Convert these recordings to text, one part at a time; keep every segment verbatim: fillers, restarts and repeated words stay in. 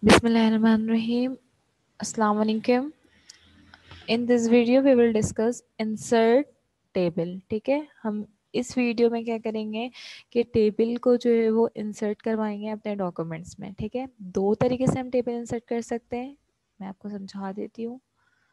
Bismillahirrahmanirrahim. Assalamu alaikum. In this video we will discuss insert table. ठीक है, हम इस वीडियो में क्या करेंगे कि टेबल को जो है वो इंसर्ट करवाएंगे अपने डॉक्यूमेंट्स में. ठीक है, दो तरीके से हम टेबल इंसर्ट कर सकते हैं, मैं आपको समझा देती हूँ.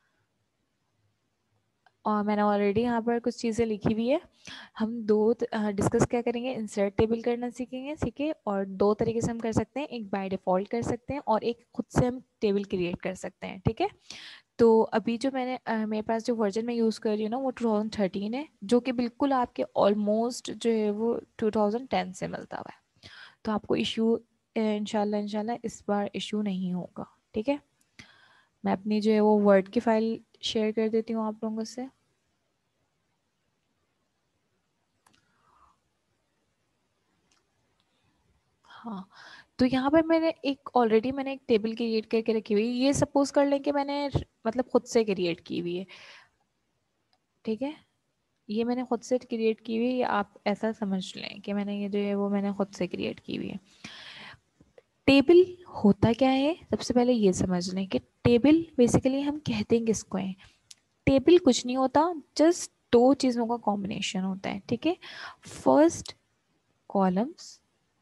और मैंने ऑलरेडी यहाँ पर कुछ चीज़ें लिखी हुई है. हम दो डिस्कस क्या करेंगे, इंसर्ट टेबल करना सीखेंगे. ठीक है, और दो तरीके से हम कर सकते हैं, एक बाय डिफ़ॉल्ट कर सकते हैं और एक खुद से हम टेबल क्रिएट कर सकते हैं. ठीक है, तो अभी जो मैंने अ, मेरे पास जो वर्जन मैं यूज़ कर रही हूँ ना वो टू थाउजेंड थर्टीन है, जो कि बिल्कुल आपके ऑलमोस्ट जो है वो टू थाउजेंड टेन से मिलता हुआ है. तो आपको इशू इंशाल्लाह इंशाल्लाह इस बार इशू नहीं होगा. ठीक है, मैं अपनी जो है वो वर्ड की फाइल शेयर कर देती हूँ आप लोगों से. हाँ, तो यहाँ पर मैंने एक ऑलरेडी मैंने एक टेबल क्रिएट करके रखी हुई है. ये सपोज कर लें कि मैंने मतलब खुद से क्रिएट की हुई है. ठीक है, ये मैंने खुद से क्रिएट की हुई है, आप ऐसा समझ लें कि मैंने ये जो है वो मैंने खुद से क्रिएट की हुई है. टेबल होता क्या है, सबसे पहले ये समझ लें कि टेबल बेसिकली हम कहते हैं किसको है. टेबल कुछ नहीं होता, जस्ट दो चीज़ों का कॉम्बिनेशन होता है. ठीक है, फर्स्ट कॉलम्स,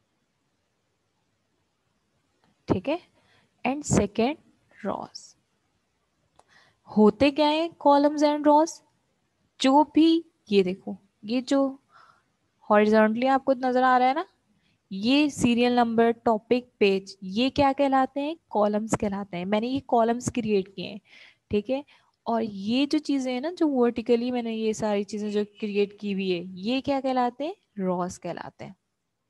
ठीक है, एंड सेकेंड रॉस. होते क्या है कॉलम्स एंड रॉस, जो भी ये देखो, ये जो हॉरिजॉन्टली आपको नजर आ रहा है ना, ये सीरियल नंबर, टॉपिक, पेज, ये क्या कहलाते हैं, कॉलम्स कहलाते हैं. मैंने ये कॉलम्स क्रिएट किए हैं. ठीक है, और ये जो चीजें हैं ना, जो वर्टिकली मैंने ये सारी चीजें जो क्रिएट की हुई है, ये क्या कहलाते हैं, रॉस कहलाते हैं.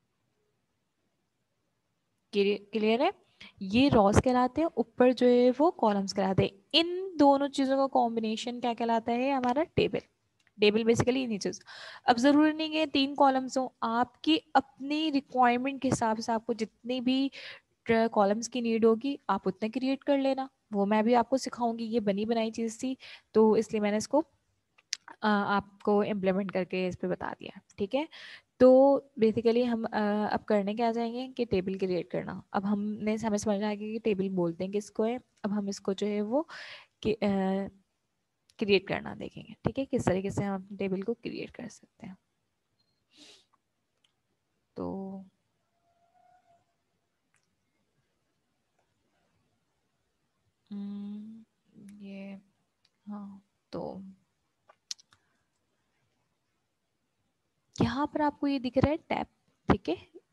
क्लियर है, ये रॉस कहलाते हैं, ऊपर जो है वो कॉलम्स कहलाते हैं. इन दोनों चीजों का कॉम्बिनेशन क्या कहलाता है, हमारा टेबल. टेबल बेसिकली इन्हीं चीज. अब जरूरी नहीं है तीन कॉलम्स हो, आपकी अपनी रिक्वायरमेंट के हिसाब से आपको जितनी भी कॉलम्स की नीड होगी आप उतने क्रिएट कर लेना. वो मैं भी आपको सिखाऊंगी, ये बनी बनाई चीज थी तो इसलिए मैंने इसको आ, आपको इम्प्लीमेंट करके इस पे बता दिया. ठीक है, तो बेसिकली हम आ, अब करने क्या जाएंगे कि टेबल क्रिएट करना. अब हमने हमें समझ आ गया कि टेबल बोलते हैं किसको है. अब हम इसको जो है वो क्रिएट करना देखेंगे. ठीक है, किस तरीके से हम अपने टेबल को क्रिएट कर सकते हैं. तो हम्म, ये हाँ, तो यहाँ पर आपको ये दिख रहा है टैब. ठीक है,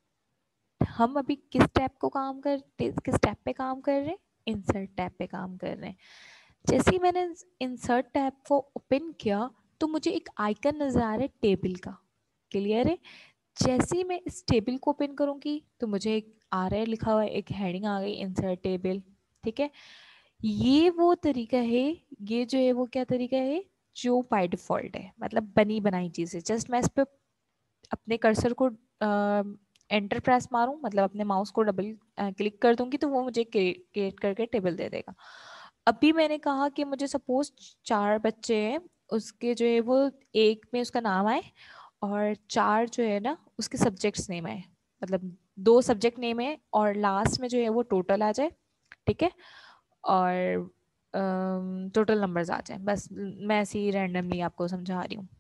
हम अभी किस टैब को काम कर किस टैब पे काम कर रहे हैं, इंसर्ट टैब पे काम कर रहे हैं. जैसे ही मैंने इंसर्ट टैब को ओपन किया तो मुझे एक आइकन नजर आ रहा है टेबल का. क्लियर है, जैसे ही मैं इस टेबल को ओपन करूंगी तो मुझे एक आ रहा है, लिखा हुआ है, एक हेडिंग आ गई, इंसर्ट टेबल. ठीक है, ये वो तरीका है, ये जो है वो क्या तरीका है जो बाय डिफॉल्ट है, मतलब बनी बनाई चीज है. जस्ट मैं इस पे अपने कर्सर को एंटर प्रेस मारूं, मतलब अपने माउस को डबल क्लिक कर दूंगी तो वो मुझे क्रिएट करके टेबल दे देगा. अभी मैंने कहा कि मुझे सपोज चार बच्चे हैं, उसके जो है वो एक में उसका नाम आए और चार जो है ना उसके सब्जेक्ट्स नेम आए, मतलब दो सब्जेक्ट नेम है और लास्ट में जो है वो टोटल आ जाए. ठीक है, और टोटल नंबर्स आ जाए. बस मैं ऐसे ही रैंडमली आपको समझा रही हूँ.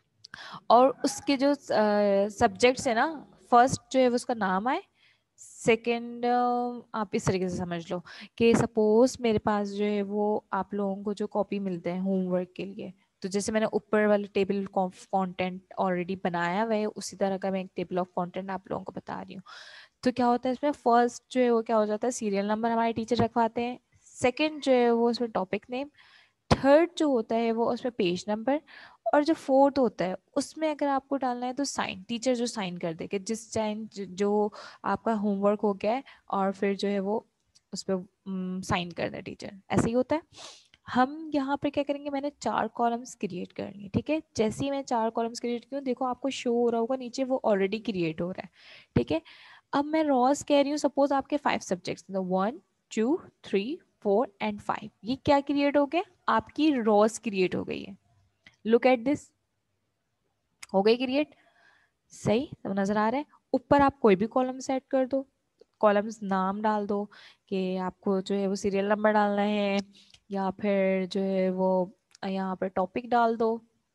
और उसके जो सब्जेक्ट्स है ना, फर्स्ट जो है वो उसका नाम आए, सेकंड आप इस तरीके से समझ लो कि सपोज मेरे पास जो है वो आप लोगों को जो कॉपी मिलते हैं होमवर्क के लिए, तो जैसे मैंने ऊपर वाले टेबल ऑफ कंटेंट ऑलरेडी बनाया हुआ है, उसी तरह का मैं एक टेबल ऑफ कंटेंट आप लोगों को बता रही हूँ. तो क्या होता है इसमें, फर्स्ट जो है वो क्या हो जाता है, सीरियल नंबर हमारे टीचर रखवाते हैं. सेकंड जो है वो उसमें टॉपिक नेम. थर्ड जो होता है वो उसमें पेज नंबर. और जो फोर्थ होता है उसमें अगर आपको डालना है तो साइन, टीचर जो साइन कर दे कि जिस साइन जो आपका होमवर्क हो गया है, और फिर जो है वो उस पर साइन कर दे टीचर, ऐसे ही होता है. हम यहाँ पे क्या करेंगे, मैंने चार कॉलम्स क्रिएट करनी है. ठीक है, जैसे ही मैं चार कॉलम्स क्रिएट की हूँ, देखो आपको शो हो रहा होगा नीचे वो ऑलरेडी क्रिएट हो रहा है. ठीक है, अब मैं रॉस कह रही हूँ, सपोज आपके five subjects, one two three four and five, ये क्या क्रिएट हो गया, आपकी रॉस क्रिएट हो गई है. लुक एट दिस, हो गई क्रिएट. सही सब नजर आ रहा है. ऊपर आप कोई भी कॉलम सेट कर दो, कॉलम्स नाम डाल दो कि आपको जो है वो सीरियल नंबर डालना है, या फिर जो है वो यहाँ पर टॉपिक डाल दो,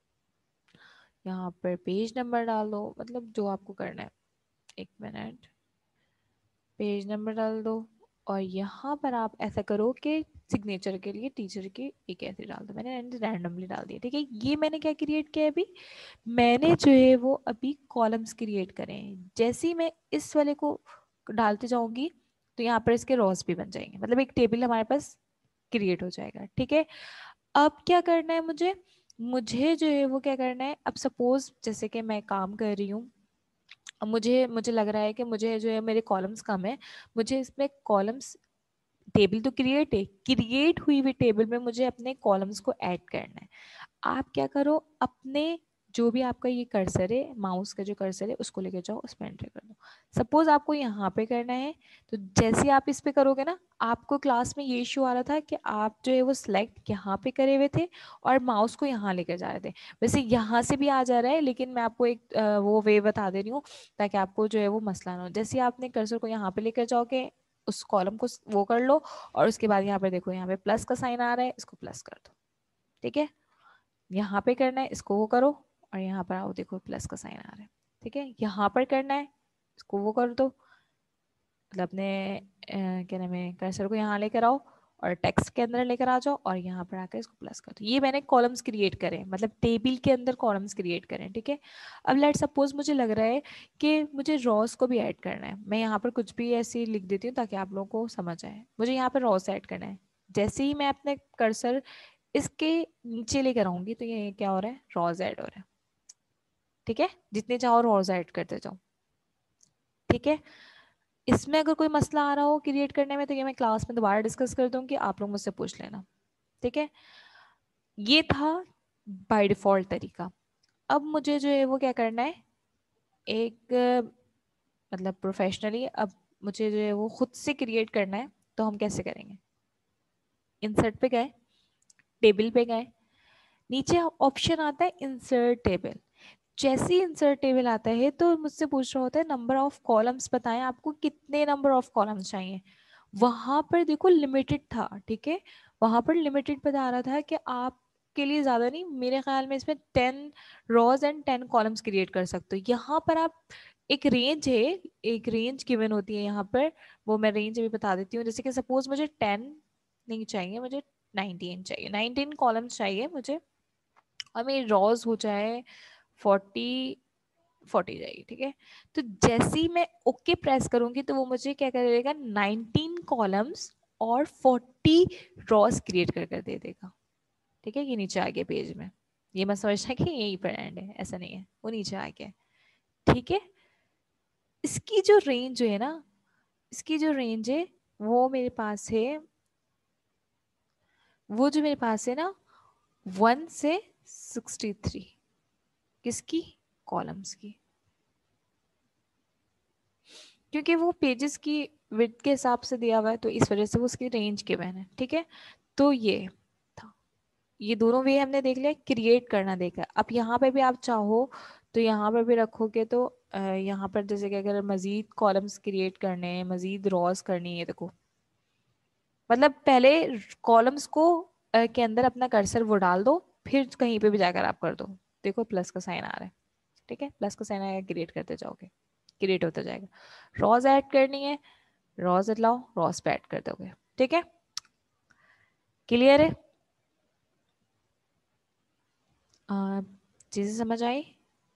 यहाँ पर पेज नंबर डाल दो, मतलब जो आपको करना है। एक मिनट, पेज नंबर डाल दो, और यहाँ पर आप ऐसा करो कि सिग्नेचर के लिए टीचर की एक ऐसे डाल दो। मैंने रैंडमली डाल दिया, ठीक है। ये मैंने क्या क्रिएट किया है अभी, मैंने जो है वो अभी कॉलम्स क्रिएट करे हैं। जैसे ही मैं इस वाले को डालते जाऊंगी तो यहाँ पर इसके रॉस भी बन जाएंगे, मतलब एक टेबल हमारे पास क्रिएट हो जाएगा, ठीक है। अब क्या करना है मुझे, मुझे जो है वो क्या करना है, अब सपोज जैसे कि मैं काम कर रही हूँ, अब मुझे मुझे लग रहा है कि मुझे जो है मेरे कॉलम्स कम है, मुझे इसमें कॉलम्स, टेबल तो क्रिएट है, क्रिएट हुई हुई टेबल में मुझे अपने कॉलम्स को ऐड करना है। आप क्या करो, अपने जो भी आपका ये कर्सर है, माउस का जो कर्सर है उसको लेके जाओ, उस पर एंटर कर दो। सपोज आपको यहाँ पे करना है, तो जैसे आप इस पे करोगे ना, आपको क्लास में ये इशू आ रहा था कि आप जो है वो सिलेक्ट यहाँ पे करे हुए थे और माउस को यहाँ लेकर जा रहे थे। वैसे यहाँ से भी आ जा रहा है, लेकिन मैं आपको एक अ, वो वे बता दे रही हूँ ताकि आपको जो है वो मसला ना हो। जैसे आपने कर्सर को यहाँ पे लेकर जाओगे, उस कॉलम को वो कर लो, और उसके बाद यहाँ पे देखो, यहाँ पे प्लस का साइन आ रहा है, इसको प्लस कर दो, ठीक है। यहाँ पे करना है, इसको वो करो, और यहाँ पर आओ, देखो प्लस का साइन आ रहा है, ठीक है। यहाँ पर करना है, इसको वो कर दो, मतलब अपने अ, क्या नाम है, कर्सर को यहाँ लेकर आओ और टेक्स्ट के अंदर लेकर आ जाओ, और यहाँ पर आकर इसको प्लस कर दो। ये मैंने कॉलम्स क्रिएट करें, मतलब टेबल के अंदर कॉलम्स क्रिएट करें, ठीक है। अब लेट सपोज मुझे लग रहा है कि मुझे रॉस को भी ऐड करना है, मैं यहाँ पर कुछ भी ऐसे लिख देती हूँ ताकि आप लोगों को समझ आए। मुझे यहाँ पर रॉस ऐड करना है, जैसे ही मैं अपने कर्सर इसके नीचे लेकर आऊंगी तो ये क्या हो रहा है, रॉज ऐड हो रहा है, ठीक है। जितने चाहो रॉज ऐड करते जाओ, ठीक है। इसमें अगर कोई मसला आ रहा हो क्रिएट करने में तो ये मैं क्लास में दोबारा डिस्कस कर दूंगी, आप लोग मुझसे पूछ लेना, ठीक है। ये था बाय डिफॉल्ट तरीका। अब मुझे जो है वो क्या करना है, एक मतलब प्रोफेशनली, अब मुझे जो है वो खुद से क्रिएट करना है। तो हम कैसे करेंगे, इंसर्ट पे गए, टेबल पे गए, नीचे ऑप्शन आता है इंसर्ट टेबल। जैसे ही इंसर्ट टेबल आता है तो मुझसे पूछ रहा होता है नंबर ऑफ कॉलम्स बताएं, आपको कितने नंबर ऑफ कॉलम्स चाहिए। वहां पर देखो लिमिटेड था, ठीक है, वहां पर लिमिटेड बता रहा था कि आपके लिए ज्यादा नहीं, मेरे ख्याल में इसमें ten rows and ten columns create कर सकते हो। यहाँ पर आप, एक रेंज है, एक रेंज गिवन होती है यहाँ पर, वो मैं रेंज अभी बता देती हूँ। जैसे कि सपोज मुझे टेन नहीं चाहिए, मुझे नाइनटीन चाहिए, नाइनटीन कॉलम्स चाहिए मुझे, और मेरी रॉज हो जाए फोर्टी, फोर्टी जाएगी, ठीक है। तो जैसे ही मैं ओके प्रेस करूंगी तो वो मुझे क्या करेगा, नाइनटीन कॉलम्स और फोर्टी रॉस क्रिएट कर कर दे देगा, ठीक है। ये नीचे आ गया पेज में, ये मत समझना कि यहीं पर एंड है, ऐसा नहीं है, वो नीचे आ गया, ठीक है। इसकी जो रेंज है ना, इसकी जो रेंज है वो मेरे पास है, वो जो मेरे पास है ना, वन से सिक्सटी थ्री, किसकी, कॉलम्स की, क्योंकि वो पेजेस की विड्थ के हिसाब से दिया हुआ है तो इस वजह से वो उसकी रेंज के बहन है, ठीक है। तो ये था, ये दोनों वे हमने देख लिया, क्रिएट करना देखा। अब यहाँ पे भी आप चाहो तो यहाँ पर भी रखोगे तो अ, यहाँ पर जैसे कि अगर मजीद कॉलम्स क्रिएट करने हैं, मजीद रॉस करनी है, देखो मतलब पहले कॉलम्स को अ, के अंदर अपना कर्सर वो डाल दो, फिर कहीं पे भी जाकर आप कर दो। देखो प्लस का साइन आ रहा है, ठीक है, प्लस का साइन आएगा, क्रिएट करते जाओगे, क्रिएट होता जाएगा। रॉज ऐड करनी है, रॉज लाओ, रॉस पे ऐड कर दोगे, ठीक है। क्लियर है, आ, चीजें समझ आई।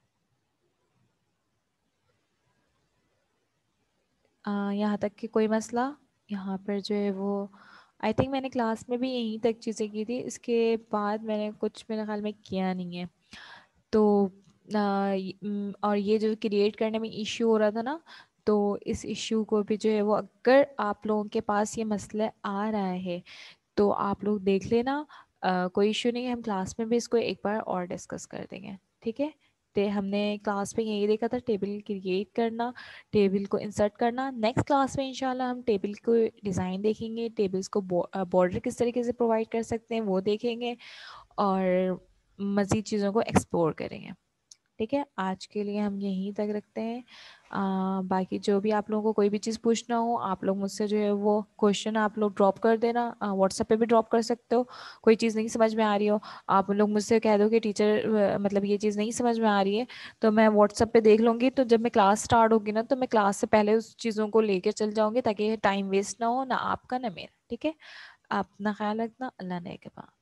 आ, यहाँ तक कि कोई मसला, यहाँ पर जो है वो आई थिंक मैंने क्लास में भी यहीं तक चीज़ें की थी, इसके बाद मैंने कुछ मेरे ख्याल में किया नहीं है। तो आ, य- म, और ये जो क्रिएट करने में इश्यू हो रहा था ना, तो इस इश्यू को भी जो है वो, अगर आप लोगों के पास ये मसला आ रहा है तो आप लोग देख लेना, अ, कोई इश्यू नहीं है, हम क्लास में भी इसको एक बार और डिस्कस कर देंगे, ठीक है। तो हमने क्लास में यही देखा था, टेबल क्रिएट करना, टेबल को इंसर्ट करना। नेक्स्ट क्लास में इंशाल्लाह हम टेबल को डिज़ाइन देखेंगे, टेबल्स को बॉर्डर किस तरीके से प्रोवाइड कर सकते हैं वो देखेंगे, और मज़ीद चीज़ों को एक्सप्लोर करेंगे, ठीक है, आज के लिए हम यहीं तक रखते हैं। आ, बाकी जो भी आप लोगों को कोई भी चीज़ पूछना हो, आप लोग मुझसे जो है वो क्वेश्चन आप लोग ड्रॉप कर देना, व्हाट्सएप पे भी ड्रॉप कर सकते हो। कोई चीज़ नहीं समझ में आ रही हो, आप लोग मुझसे कह दो कि टीचर मतलब ये चीज़ नहीं समझ में आ रही है, तो मैं व्हाट्सएप पे देख लूँगी। तो जब मैं क्लास स्टार्ट होगी ना, तो मैं क्लास से पहले उस चीज़ों को लेके चल जाऊँगी, ताकि टाइम वेस्ट ना हो, ना आपका ना मेरा। ठीक है, आप अपना ख्याल रखना। अल्लाह ने के बाद।